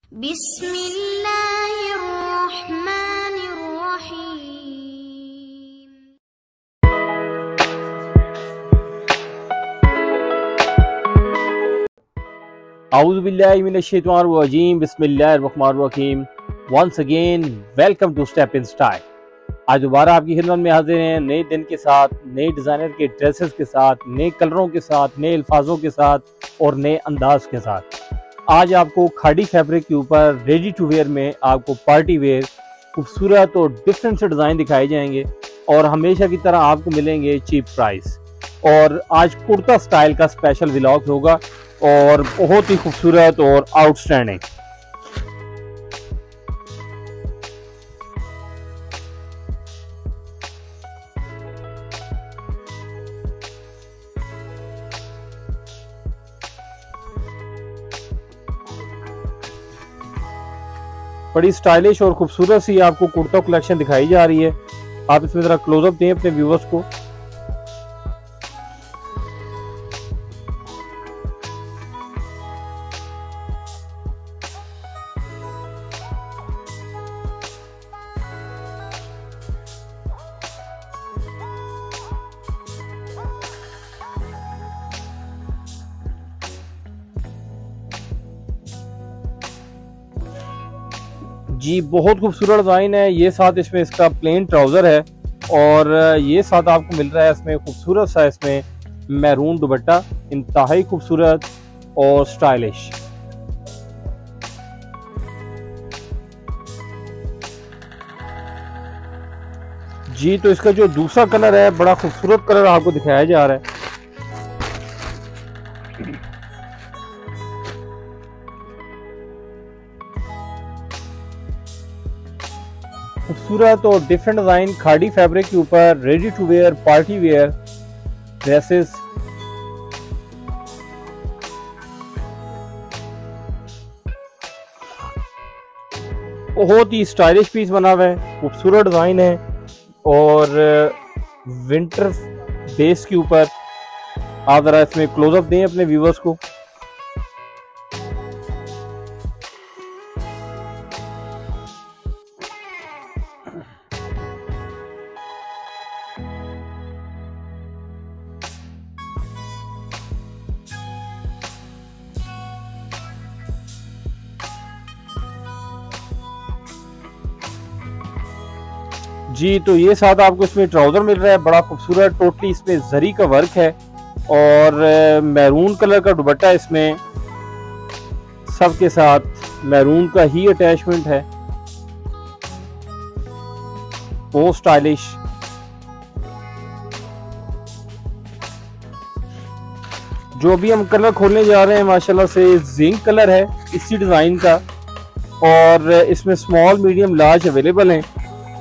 बिस्मिल्लाहिर्रहमानिर्रहीम। A'udhu billahi minash shaitanir rajim. Bismillahirrahmanirrahim. Once again, welcome to Step in Style. आज दोबारा आपकी खिदमत में हाजिर हैं नए दिन के साथ, नए डिज़ाइनर के ड्रेसेस के साथ, नए कलरों के साथ, नए अल्फाजों के साथ और नए अंदाज के साथ। आज आपको खाड़ी फैब्रिक के ऊपर रेडी टू वेयर में आपको पार्टी वेयर खूबसूरत और डिफरेंट से डिज़ाइन दिखाए जाएंगे और हमेशा की तरह आपको मिलेंगे चीप प्राइस। और आज कुर्ता स्टाइल का स्पेशल व्लॉग होगा और बहुत ही खूबसूरत और आउटस्टैंडिंग। बड़ी स्टाइलिश और खूबसूरत सी आपको कुर्ता कलेक्शन दिखाई जा रही है। आप इसमें जरा क्लोजअप दें अपने व्यूअर्स को। जी बहुत खूबसूरत डिज़ाइन है। ये साथ इसमें इसका प्लेन ट्राउज़र है और ये साथ आपको मिल रहा है इसमें खूबसूरत सा इसमें मैरून दुपट्टा, इंतहाई खूबसूरत और स्टाइलिश। जी तो इसका जो दूसरा कलर है बड़ा खूबसूरत कलर आपको दिखाया जा रहा है। खूबसूरत और डिफरेंट डिजाइन खाड़ी फैब्रिक के ऊपर ready to wear party wear dresses. बहुत ही स्टाइलिश पीस बना हुआ है, खूबसूरत डिजाइन है और विंटर बेस के ऊपर। आप जरा इसमें क्लोजअप दें अपने व्यूवर्स को। जी तो ये साथ आपको इसमें ट्राउजर मिल रहा है, बड़ा खूबसूरत। टोटली इसमें जरी का वर्क है और मैरून कलर का दुपट्टा इसमें सबके साथ मैरून का ही अटैचमेंट है। बहुत स्टाइलिश। जो भी हम कलर खोलने जा रहे हैं माशाल्लाह से जिंक कलर है इसी डिजाइन का और इसमें स्मॉल मीडियम लार्ज अवेलेबल हैं।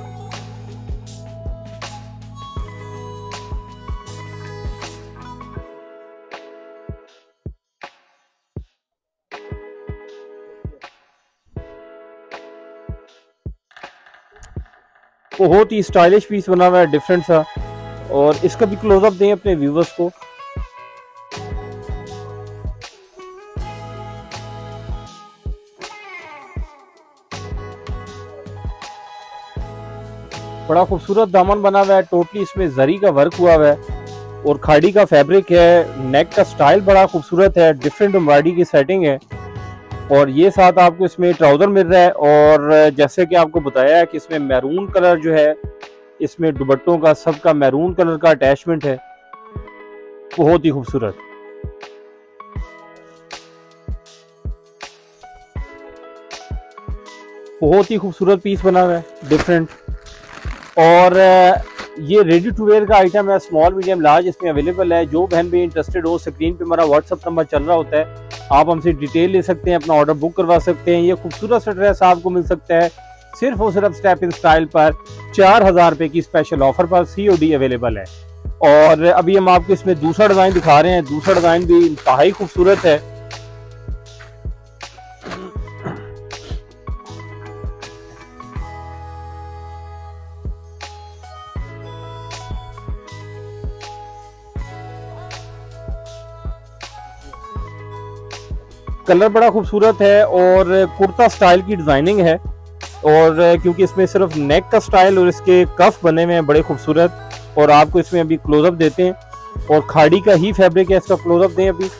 बहुत ही स्टाइलिश पीस बना हुआ है, डिफरेंट सा। और इसका भी क्लोजअप दें अपने व्यूवर्स को। बड़ा खूबसूरत दामन बना हुआ है, टोटली इसमें जरी का वर्क हुआ हुआ है और खाड़ी का फैब्रिक है। नेक का स्टाइल बड़ा खूबसूरत है, डिफरेंट एम्ब्रॉयडरी की सेटिंग है और ये साथ आपको इसमें ट्राउजर मिल रहा है। और जैसे कि आपको बताया है कि इसमें मैरून कलर जो है इसमें दुपट्टों का सबका मैरून कलर का अटैचमेंट है। बहुत ही खूबसूरत। बहुत ही खूबसूरत पीस बना हुआ है, डिफरेंट। और ये रेडी टू वेयर का आइटम है, स्मॉल मीडियम लार्ज इसमें अवेलेबल है। जो बहन भी इंटरेस्टेड हो, स्क्रीन पे हमारा व्हाट्सअप नंबर चल रहा होता है, आप हमसे डिटेल ले सकते हैं, अपना ऑर्डर बुक करवा सकते हैं। ये खूबसूरत सा ड्रेस आपको मिल सकता है सिर्फ और सिर्फ स्टेप इन स्टाइल पर 4000 रुपए की स्पेशल ऑफर पर। COD अवेलेबल है। और अभी हम आपको इसमें दूसरा डिजाइन दिखा रहे हैं। दूसरा डिजाइन भी इंतहाई खूबसूरत है। कलर बड़ा खूबसूरत है और कुर्ता स्टाइल की डिजाइनिंग है, और क्योंकि इसमें सिर्फ नेक का स्टाइल और इसके कफ बने हुए हैं बड़े खूबसूरत। और आपको इसमें अभी क्लोजअप देते हैं, और खाड़ी का ही फैब्रिक है, इसका क्लोजअप दें अभी।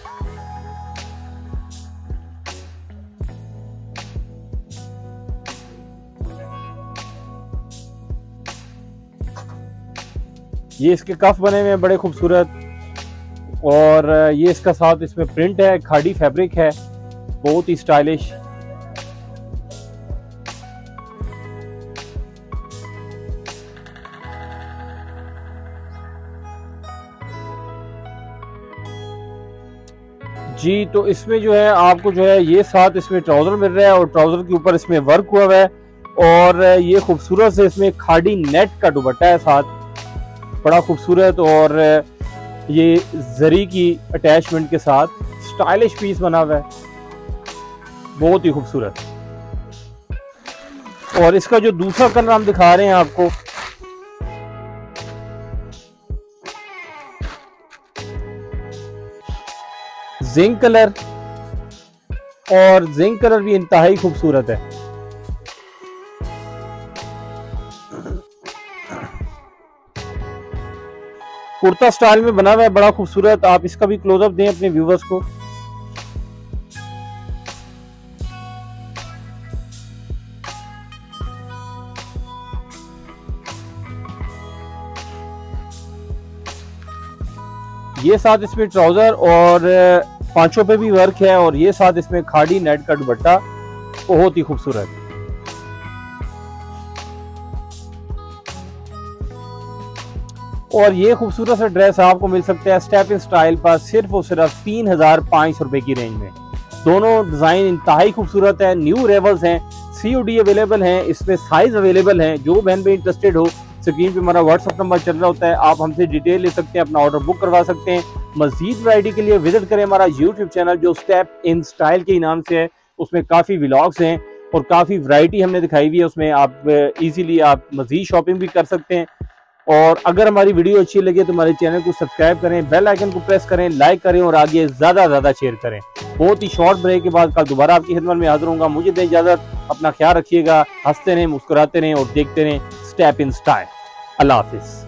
ये इसके कफ बने हुए हैं बड़े खूबसूरत, और ये इसका साथ इसमें प्रिंट है, खाड़ी फैब्रिक है, बहुत ही स्टाइलिश। जी, तो इसमें जो है आपको जो है ये साथ इसमें ट्राउजर मिल रहा है, और ट्राउजर के ऊपर इसमें वर्क हुआ हुआ है, और ये खूबसूरत से इसमें खाड़ी नेट का दुपट्टा है साथ, बड़ा खूबसूरत। और ये जरी की अटैचमेंट के साथ स्टाइलिश पीस बना हुआ है, बहुत ही खूबसूरत। और इसका जो दूसरा कलर हम दिखा रहे हैं आपको, जिंक कलर, और जिंक कलर भी इंतहाई खूबसूरत है। कुर्ता स्टाइल में बना हुआ है, बड़ा खूबसूरत। आप इसका भी क्लोजअप दें अपने व्यूवर्स को। ये साथ इसमें ट्राउजर और पांचों पे भी वर्क है, और ये साथ इसमें खाड़ी नेट का दुपट्टा, बहुत ही खूबसूरत। और ये खूबसूरत सा ड्रेस आपको मिल सकता है स्टेप इन स्टाइल पर सिर्फ और सिर्फ 3500 रुपए की रेंज में। दोनों डिजाइन इंतहाई खूबसूरत है, न्यू अराइवल्स हैं, COD अवेलेबल हैं, इसमें साइज अवेलेबल हैं। जो बहन पे इंटरेस्टेड हो, स्क्रीन पे हमारा व्हाट्सअप नंबर चल रहा होता है, आप हमसे डिटेल ले सकते हैं, अपना ऑर्डर बुक करवा सकते हैं। मजीद वैरायटी के लिए विजिट करें हमारा यूट्यूब चैनल जो स्टेप इन स्टाइल के नाम से है। उसमें काफ़ी व्लॉग्स हैं और काफ़ी वैरायटी हमने दिखाई हुई है, उसमें आप इजीली आप मजीद शॉपिंग भी कर सकते हैं। और अगर हमारी वीडियो अच्छी लगे तो हमारे चैनल को सब्सक्राइब करें, बेल आइकन को प्रेस करें, लाइक करें और आगे ज़्यादा शेयर करें। बहुत ही शॉर्ट ब्रेक के बाद कल दोबारा आपकी खिदमत में हाजिर होऊंगा। मुझे दें इजाज़त, अपना ख्याल रखिएगा, हंसते रहें, मुस्कुराते रहें और देखते रहें स्टेप इन स्टाइल। अल्लाह हाफिज़।